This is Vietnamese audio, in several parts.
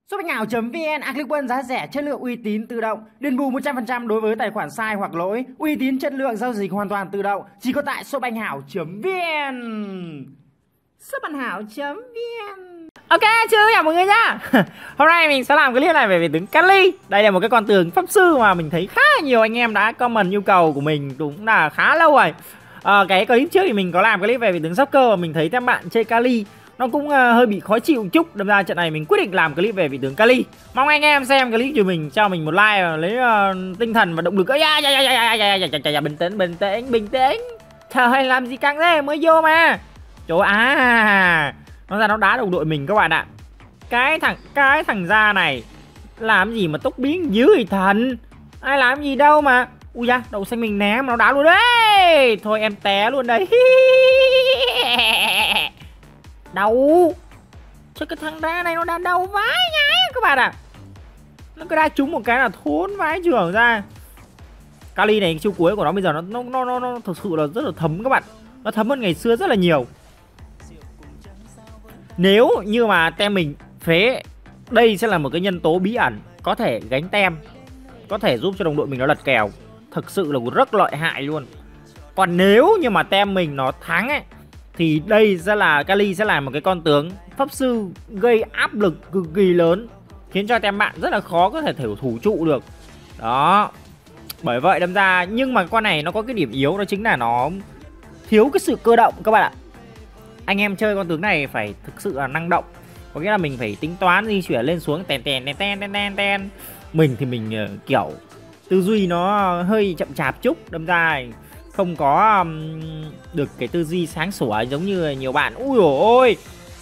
Shopbách.ảo.vn, Clickbank giá rẻ, chất lượng uy tín, tự động, đền bù 100% đối với tài khoản sai hoặc lỗi, uy tín, chất lượng, giao dịch hoàn toàn tự động, chỉ có tại Shopbách.ảo.vn. Shopbách.ảo.vn. Ok, chào mọi người nhá. Hôm nay mình sẽ làm clip này về tướng Kali. Đây là một cái con tướng pháp sư mà mình thấy khá là nhiều anh em đã comment nhu cầu của mình cũng là khá lâu rồi. Cái clip trước thì mình có làm clip về tướng Joker và mình thấy các bạn chơi Kali nó cũng hơi bị khó chịu một chút, đâm ra trận này mình quyết định làm clip về vị tướng Kali. Mong anh em xem clip của mình cho mình một like và lấy tinh thần và động lực. Bình tĩnh. Trời, làm gì căng thế, mới vô mà. Trời, nó ra nó đá đồng đội mình các bạn ạ. Cái thằng da này làm gì mà tốc biến dữ vậy thần. Ai làm gì đâu mà. Ui da, đậu xanh mình né mà nó đá luôn đấy. Thôi em té luôn đây. Đau. Chứ cái thằng đá này nó đang đau vãi nhái các bạn ạ. Nó cứ đá trúng một cái là thốn vãi trưởng ra. Kali này chiêu cuối của nó bây giờ nó thực sự là rất là thấm các bạn. Nó thấm hơn ngày xưa rất là nhiều. Nếu như mà tem mình phế, đây sẽ là một cái nhân tố bí ẩn có thể gánh tem, có thể giúp cho đồng đội mình nó lật kèo. Thực sự là rất lợi hại luôn. Còn nếu như mà tem mình nó thắng ấy, thì đây sẽ là Kali sẽ là một cái con tướng pháp sư gây áp lực cực kỳ lớn, khiến cho tem bạn rất là khó có thể thủ trụ được. Đó. Bởi vậy đâm ra, nhưng mà con này nó có cái điểm yếu, đó chính là nó thiếu cái sự cơ động các bạn ạ. Anh em chơi con tướng này phải thực sự là năng động. Có nghĩa là mình phải tính toán di chuyển lên xuống ten. Mình thì mình kiểu tư duy nó hơi chậm chạp chút, đâm ra không có được cái tư duy sáng sủa giống như nhiều bạn. Ui ôi,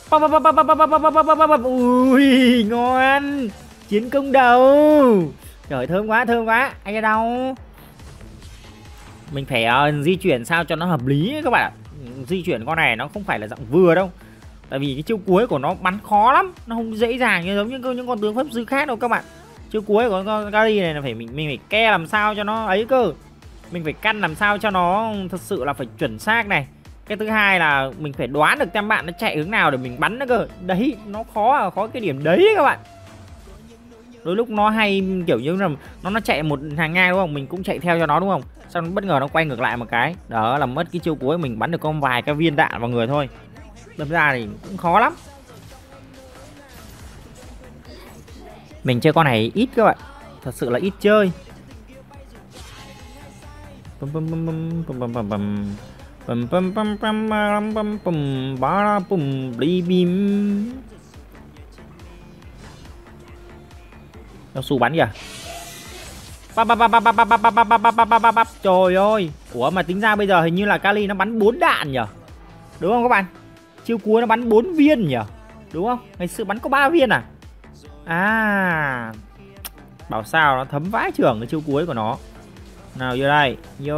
ui ngon, chiến công đầu. Trời, thơm quá. Anh ở đâu? Mình phải di chuyển sao cho nó hợp lý các bạn ạ. Di chuyển con này nó không phải là dạng vừa đâu. Tại vì cái chiêu cuối của nó bắn khó lắm, nó không dễ dàng như giống như những con tướng pháp sư khác đâu các bạn. Chiêu cuối của con Kali này là mình phải ke làm sao cho nó ấy cơ. Mình phải căn làm sao cho nó thật sự là phải chuẩn xác này. Cái thứ hai là mình phải đoán được tem bạn nó chạy hướng nào để mình bắn nó cơ. Đấy, nó khó cái điểm đấy các bạn. Đôi lúc nó hay kiểu như là nó chạy một hàng ngang đúng không? Mình cũng chạy theo cho nó đúng không? Xong bất ngờ nó quay ngược lại một cái. Đó là mất cái chiêu cuối, mình bắn được có vài cái viên đạn vào người thôi. Đâm ra thì cũng khó lắm. Mình chơi con này ít các bạn. Thật sự là ít chơi. Nó su bắn kìa. Trời ơi. Ủa mà tính ra bây giờ hình như là Kali nó bắn 4 đạn nhỉ? Đúng không các bạn? Chiêu cuối nó bắn 4 viên nhỉ? Đúng không? Ngày xưa bắn có 3 viên à? À, bảo sao nó thấm vãi trưởng cái chiêu cuối của nó. Nào vô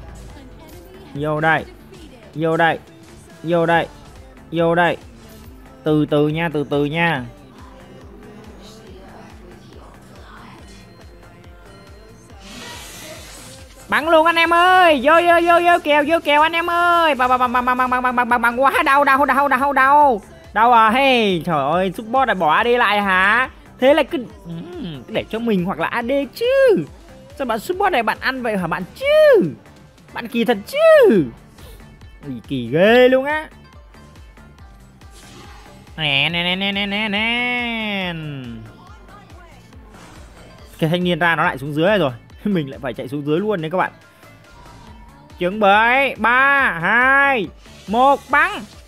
đây. Từ từ nha. Bắn luôn anh em ơi. Vô kèo anh em ơi. Bằng quá đau. Đâu à, hey, trời ơi, support lại bỏ AD lại hả? Thế là cứ để cho mình hoặc là AD chứ. Sao bạn support này bạn ăn vậy hả bạn chứ? Bạn kỳ thật chứ? Kỳ ghê luôn á. Nè. Cái thanh niên ra nó lại xuống dưới rồi. Mình lại phải chạy xuống dưới luôn đấy các bạn. Chuẩn bị 3, 2, 1 bắn.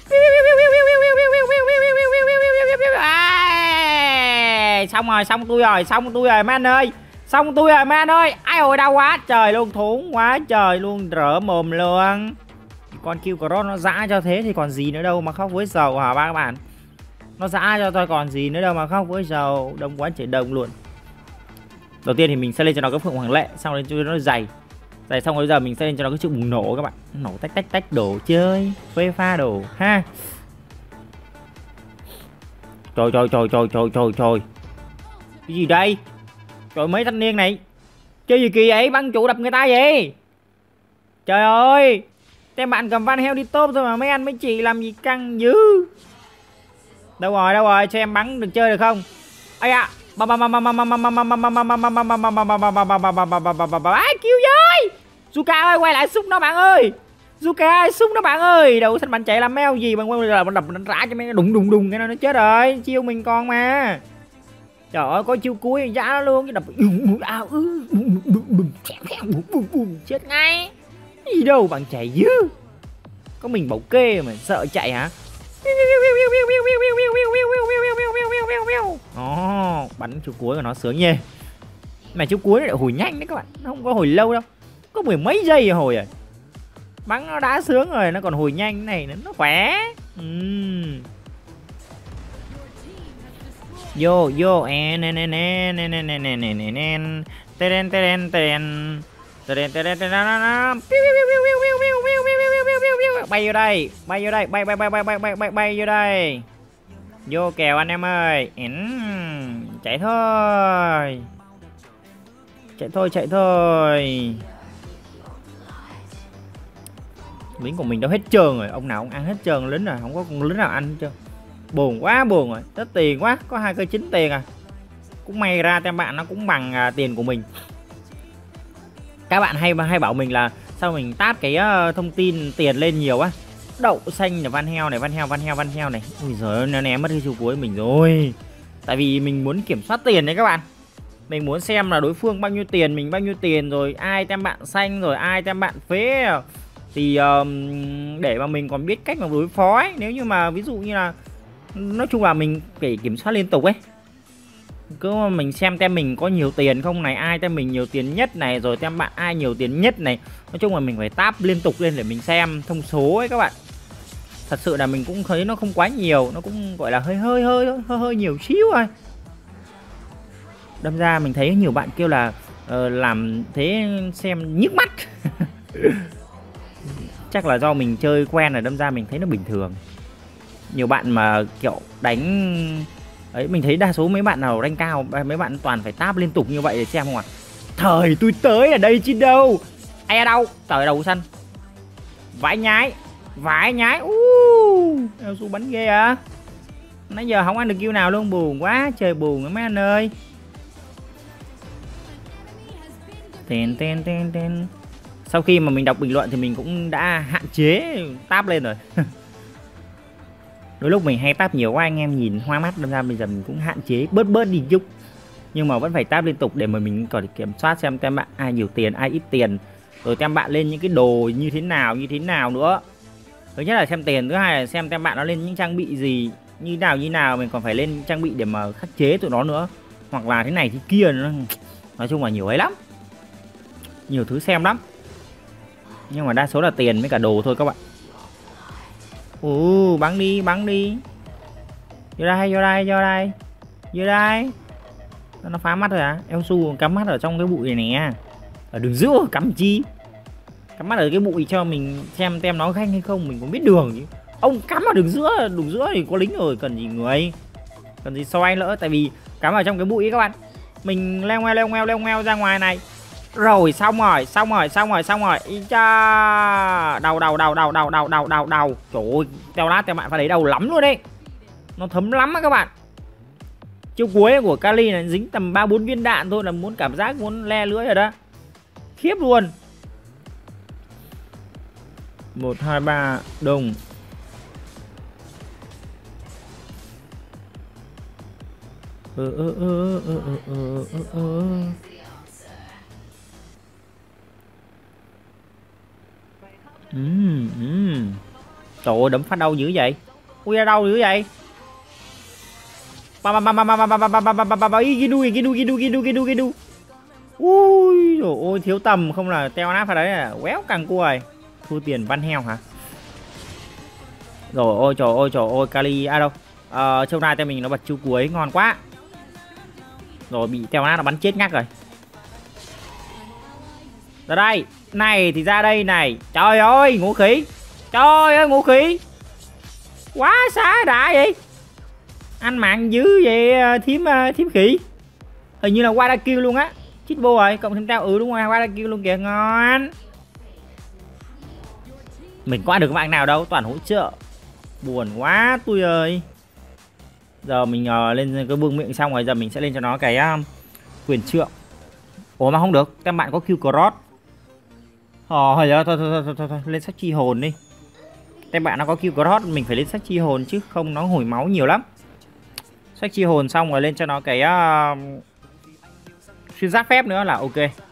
Xong tôi rồi man ơi. Ai ơi, đau quá trời luôn, thốn quá trời luôn, rỡ mồm luôn. Con kêu của nó dã cho thế thì còn gì nữa đâu mà khóc với dầu hả ba các bạn. Nó dã cho tôi còn gì nữa đâu mà khóc với dầu. Đông quá trời đông luôn. Đầu tiên thì mình sẽ lên cho nó cái phượng hoàng lệ, xong lên cho nó dày xong rồi giờ mình sẽ lên cho nó cái chữ bùng nổ các bạn. Nổ tách đồ chơi, phê pha đồ ha. Trời. Cái gì đây? Trời, mấy thanh niên này chơi gì kỳ vậy? Băng trụ đập người ta vậy? Trời ơi, tem bạn cầm Van Hell đi top thôi mà mấy anh mấy chị làm gì căng dữ. Đâu rồi, cho em bắn được chơi được không? Ai à. Kêu với Zuka ơi, quay lại xúc nó bạn ơi. Zuka ơi, xúc nó bạn ơi. Đâu xanh bạn chạy làm mèo gì bằng là đập rã cho mấy đùng đùng đùng cái nó chết rồi. Chiêu mình con mà. Trời ơi, có chiêu cuối giá nó luôn, cái đập chết ngay. Gì đâu bạn chạy dữ. Có mình bảo kê mà sợ chạy hả? Bắn chiêu cuối của nó sướng nhê. Mà chiêu cuối lại hồi nhanh đấy các bạn, nó không có hồi lâu đâu, có mười mấy giây hồi rồi. Bắn nó đã sướng rồi, nó còn hồi nhanh này nó khỏe. Vô vô bay vô đây, bay vô đây, bay bay bay bay bay bay bay bay vô đây. Vô kèo anh em ơi. Chạy thôi. Chạy thôi, chạy thôi. Lính của mình đâu hết trơn rồi, ông nào ông ăn hết trơn, lính rồi, không có con lính nào ăn hết trơn. Buồn quá, buồn rồi, rất tiền quá, có 2 cây 9 tiền à. Cũng may ra tem bạn nó cũng bằng tiền của mình. Các bạn hay bảo mình là sao mình tát cái thông tin tiền lên nhiều á. Đậu xanh là van heo này, van heo này. Ui giời ơi, nó ném mất cái chiêu cuối mình rồi. Tại vì mình muốn kiểm soát tiền đấy các bạn. Mình muốn xem là đối phương bao nhiêu tiền, mình bao nhiêu tiền, rồi ai tem bạn xanh, rồi ai tem bạn phế. Thì để mà mình còn biết cách mà đối phó ấy. Nếu như mà ví dụ như là nói chung là mình phải kiểm soát liên tục ấy. Cứ mình xem tem mình có nhiều tiền không này, ai tem mình nhiều tiền nhất này, rồi tem bạn ai nhiều tiền nhất này. Nói chung là mình phải tap liên tục lên để mình xem thông số ấy các bạn. Thật sự là mình cũng thấy nó không quá nhiều, nó cũng gọi là hơi nhiều xíu thôi. Đâm ra mình thấy nhiều bạn kêu là làm thế xem nhức mắt. Chắc là do mình chơi quen rồi, đâm ra mình thấy nó bình thường. Nhiều bạn mà kiểu đánh ấy, mình thấy đa số mấy bạn nào rank cao, mấy bạn toàn phải tap liên tục như vậy để xem không à. Thời tôi tới ở đây chứ đâu. Ai ở đâu? Trời, đầu xanh. Vãi nhái. Su bắn ghê à. Nãy giờ không ăn được kill nào luôn, buồn quá, trời buồn mấy anh ơi. Tên. Sau khi mà mình đọc bình luận thì mình cũng đã hạn chế tap lên rồi. Đôi lúc mình hay tap nhiều quá anh em nhìn hoa mắt, đâm ra bây giờ mình cũng hạn chế bớt đi chút. Nhưng mà vẫn phải tap liên tục để mà mình còn kiểm soát xem tem bạn ai nhiều tiền, ai ít tiền. Rồi tem bạn lên những cái đồ như thế nào nữa. Thứ nhất là xem tiền, thứ hai là xem tem bạn nó lên những trang bị gì, như nào mình còn phải lên trang bị để mà khắc chế tụi nó nữa. Hoặc là thế này thế kia nữa. Nói chung là nhiều ấy lắm. Nhiều thứ xem lắm. Nhưng mà đa số là tiền với cả đồ thôi các bạn. Bắn đi. Vô đây. Nó phá mắt rồi à? Elsu cắm mắt ở trong cái bụi này nè. Ở đường giữa cắm chi? Cắm mắt ở cái bụi cho mình xem tem nó khanh hay không, mình cũng biết đường chứ. Ông cắm ở đường giữa thì có lính rồi, cần gì người. Cần gì soi nữa, tại vì cắm ở trong cái bụi ấy các bạn. Mình leo ngoeo ra ngoài này. Rồi xong rồi. Ý cha. Đầu. Trời ơi, teo lát tem bạn phải đấy đầu lắm luôn đấy. Nó thấm lắm á các bạn. Chiêu cuối của Kali này dính tầm 3-4 viên đạn thôi là muốn cảm giác muốn le lưỡi rồi đó. Khiếp luôn. 1, 2, 3 đồng. Trời ơi, đấm phát đau dữ vậy. Ui, ra đau dữ vậy. Gidu. Ui trời ơi, thiếu tầm không là teo nát phải đấy là quéo căng cua rồi. Thua tiền van heo hả? Rồi trời ơi Kali à đâu. Châu nai tay mình nó bật chiêu cuối ngon quá. Rồi bị teo nát nó bắn chết ngắc rồi. Ra đây. Này thì ra đây này. Trời ơi ngũ khí. Quá xá đã vậy. Anh mạng dữ vậy thím khỉ. Hình như là Wada kill luôn á. Chít vô rồi, cộng thêm tao đúng rồi, Wada kill luôn kìa, ngon. Mình qua được các bạn nào đâu, toàn hỗ trợ. Buồn quá tôi ơi. Giờ mình lên cái vương miện xong rồi, giờ mình sẽ lên cho nó cái quyền trượng. Ủa mà không được, các bạn có Q cross. Thôi, lên sách chi hồn đi. Các bạn nó có Q cross, mình phải lên sách chi hồn chứ không nó hồi máu nhiều lắm. Sách chi hồn xong rồi lên cho nó cái xuyên giáp phép nữa là ok.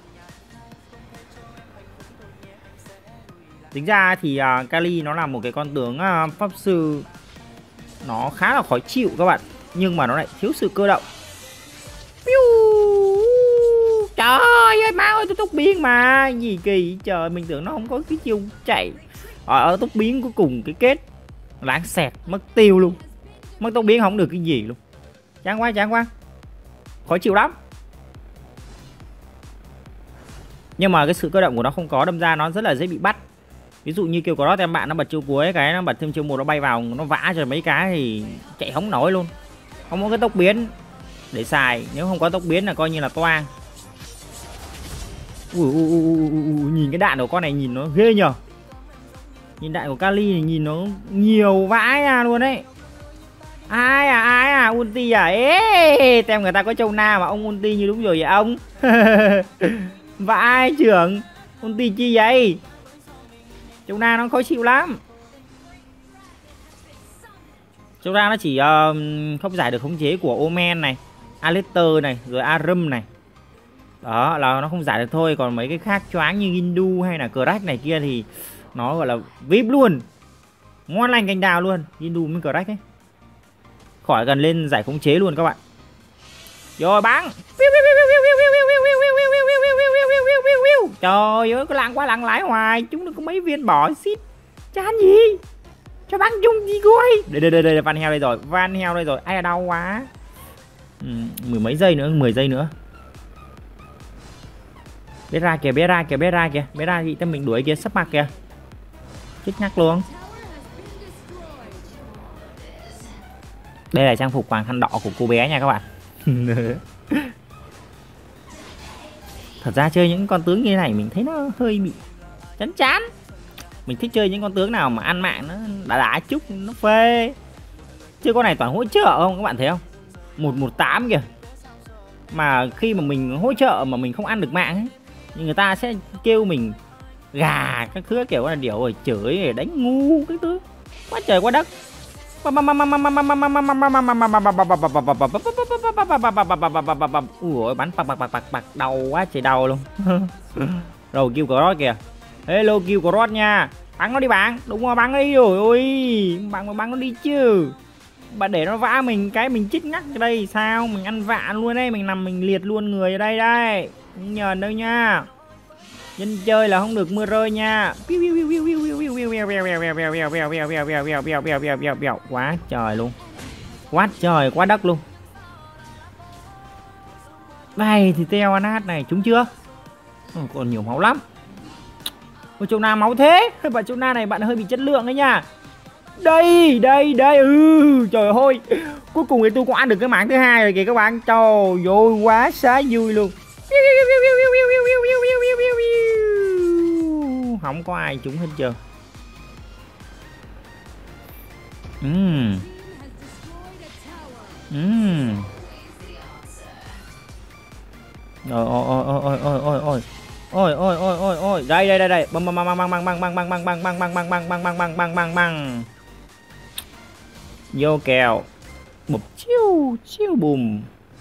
Tính ra thì Kali nó là một cái con tướng pháp sư nó khá là khó chịu các bạn, nhưng mà nó lại thiếu sự cơ động. Trời ơi máu ơi, tôi tốc biến mà gì kỳ trời, mình tưởng nó không có cái chiêu chạy. Ở tốc biến cuối cùng cái kết lãng xẹt mất tiêu luôn, mất tốc biến không được cái gì luôn. Chán quá, khó chịu lắm. Nhưng mà cái sự cơ động của nó không có, đâm ra nó rất là dễ bị bắt. Ví dụ như kiểu có em bạn nó bật chiêu cuối cái nó bật thêm chiêu 1 nó bay vào nó vã cho mấy cái thì chạy không nổi luôn. Không có cái tốc biến để xài, nếu không có tốc biến là coi như là toang. Nhìn cái đạn của con này nhìn nó ghê nhờ. Nhìn đạn của Kali này nhìn nó nhiều vãi ra luôn đấy. Ai à ulti à? Ê, tem người ta có châu na mà ông ulti như đúng rồi vậy ông. Vãi trưởng, ulti chi vậy? Châu na nó khó chịu lắm. Châu na nó chỉ không giải được khống chế của Omen này, Aletter này, rồi Arum này. Đó là nó không giải được thôi, còn mấy cái khác choáng như Gindu hay là Crack này kia thì nó gọi là VIP luôn. Ngon lành cành đào luôn, Gindu với Crack ấy. Khỏi cần lên giải khống chế luôn các bạn. Rồi bắn. Trời ơi, có lạng quá lạng lái hoài, chúng nó có mấy viên bỏ xít. Chán gì? Cho bắn chung gì coi. Đây Van Hell đây rồi, Van Hell đây rồi. Ai đau quá. Mười mấy giây nữa, 10 giây nữa. Bé ra kìa, bé ra thì tâm mình đuổi kìa, sắp mặt kìa. Chết ngắc luôn. Đây là trang phục hoàng khăn đỏ của cô bé nha các bạn. Thật ra chơi những con tướng như thế này mình thấy nó hơi bị chán. Mình thích chơi những con tướng nào mà ăn mạng nó đá chút nó phê. Chứ con này toàn hỗ trợ không các bạn thấy không? 118 kìa. Mà khi mà mình hỗ trợ mà mình không ăn được mạng ấy, thì người ta sẽ kêu mình gà các thứ kiểu là điều rồi chửi để đánh ngu cái thứ. Quá trời quá đất. Ui bắn bạc đau quá trời đau luôn. Rồi kêu cross kìa. Hello kêu cross nha. Bắn nó đi bạn. Đúng rồi bắn nó đi rồi. Ôi bắn nó đi chứ. Bạn để nó vã mình cái mình chích ngắt ở đây sao? Mình ăn vạ luôn đây, mình nằm mình liệt luôn người ở đây đây. Không nhờn đâu nha. Dân chơi là không được mưa rơi nha. Quá trời luôn. Quá trời quá đất luôn. Đây thì teo anat này trúng chưa? Còn nhiều máu lắm. Ôi châu na máu thế. Bạn châu na này bạn hơi bị chất lượng đấy nha. Đây trời ơi. Cuối cùng thì tôi cũng ăn được cái mảng thứ hai rồi kìa các bạn. Trời ơi quá xá vui luôn. Không có ai trúng hết trơn. Ôi đây băng vô kèo một chiêu bùm.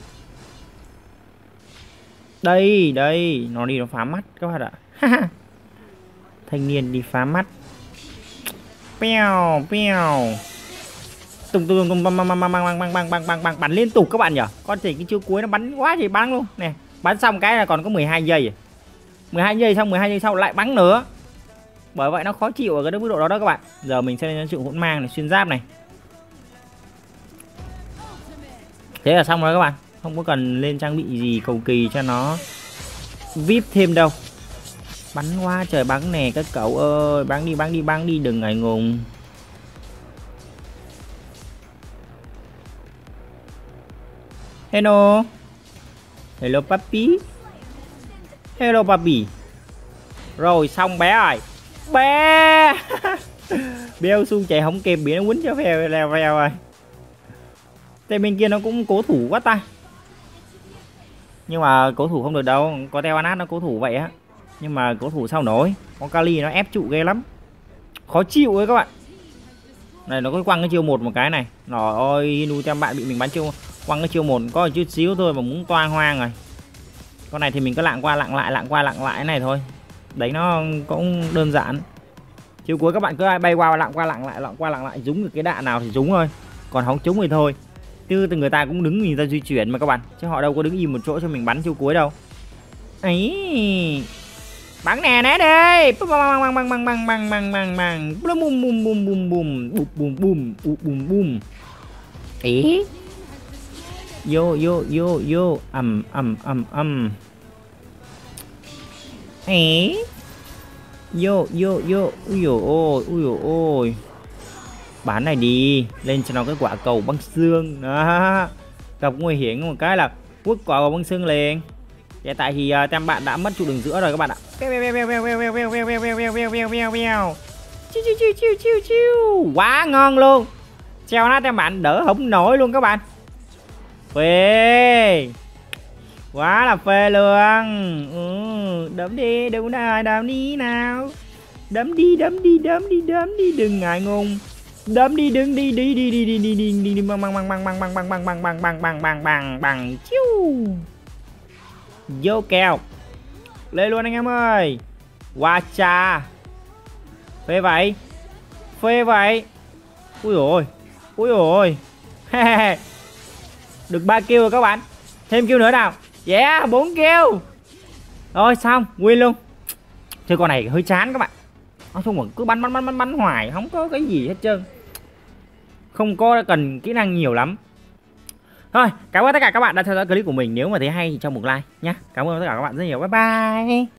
Đây nó đi nó phá mắt các bạn ạ. Thanh niên đi phá mắt. Pèo tung bắn liên tục các bạn nhỉ. Con thì cái chiêu cuối nó bắn quá thì bắn luôn nè. Bắn xong cái là còn có 12 giây. 12 giây xong 12 giây sau lại bắn nữa. Bởi vậy nó khó chịu ở cái mức độ đó các bạn. Giờ mình sẽ lên chịu hỗn mang này, xuyên giáp này. Thế là xong rồi các bạn. Không có cần lên trang bị gì cầu kỳ cho nó VIP thêm đâu. Bắn quá trời bắn nè các cậu ơi. Bắn đi đừng ngại ngùng. Hello papi. Hello papi. Rồi xong bé rồi. Bé. Béo xuống chạy không kịp bị nó quýnh cho phèo rồi. Tên bên kia nó cũng cố thủ quá ta. Nhưng mà cố thủ không được đâu. Có Teo Anat nó cố thủ vậy á. Nhưng mà cố thủ sao nổi. Con Kali nó ép trụ ghê lắm. Khó chịu ấy các bạn. Này nó có quăng cái chiêu một cái này. Trời ơi, Hinu cho bạn bị mình bắn chiêu quăng cái chiêu một có chút xíu thôi mà muốn toang hoang rồi. Con này thì mình cứ lạng qua lạng lại, lạng qua lạng lại cái này thôi. Đấy nó cũng đơn giản. Chiêu cuối các bạn cứ bay qua lạng lại, lạng qua lạng lại, trúng được cái đạn nào thì trúng thôi. Còn không trúng thì thôi. Chứ từ người ta cũng đứng nhìn ra di chuyển mà các bạn, chứ họ đâu có đứng im một chỗ cho mình bắn chiêu cuối đâu. Ấy. Bắn nè né đi. Bang bang bang bang bang bang bang bang. Bum bum bum bum bum bum bum bum bum bum. Ý. Vô vô vô vô Ý. Vô vô vô. Ui dồi ôi, ui dồi ôi. Bán này đi, lên cho nó cái quả cầu băng xương đó. Gặp nguy hiểm một cái là quất quả cầu băng xương liền. Hiện tại thì tem bạn đã mất trụ đường giữa rồi các bạn ạ. Quá ngon luôn. Treo nó tem bạn đỡ không nổi luôn các bạn. Phê. Quá là phê luôn. Đấm đi, đừng nào, đấm đi nào. Đấm đi, đấm đi, đấm đi, đấm đi, đừng ngại ngùng. Đấm đi, đừng đi đi đi đi đi đi đi đi đi băng băng băng băng băng băng băng băng băng băng băng băng băng băng băng chiu. Vô kèo. Lên luôn anh em ơi. Qua cha. Phê vậy. Phê vậy. Ui ôi. Ui ôi. Được 3 kill rồi các bạn. Thêm kill nữa nào. Yeah, 4 kill. Rồi xong, win luôn. Chơi con này hơi chán các bạn. Nói chung là cứ bắn hoài, không có cái gì hết trơn. Không có cần kỹ năng nhiều lắm. Thôi, cảm ơn tất cả các bạn đã theo dõi clip của mình. Nếu mà thấy hay thì cho một like nhé. Cảm ơn tất cả các bạn rất nhiều. Bye bye.